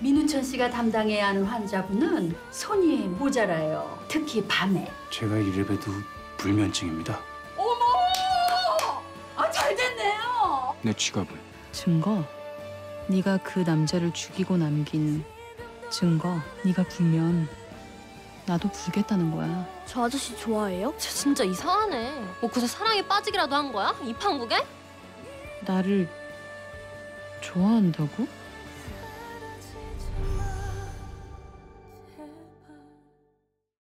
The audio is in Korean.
민우천 씨가 담당해야 하는 환자분은 손이 모자라요. 특히 밤에. 제가 이래봬도 불면증입니다. 어머! 아, 잘 됐네요. 내 지갑은? 증거? 네가 그 남자를 죽이고 남긴 증거. 네가 불면 나도 불겠다는 거야. 저 아저씨 좋아해요? 쟤 진짜 이상하네. 뭐 그새 사랑에 빠지기라도 한 거야? 이 판국에? 나를 좋아한다고?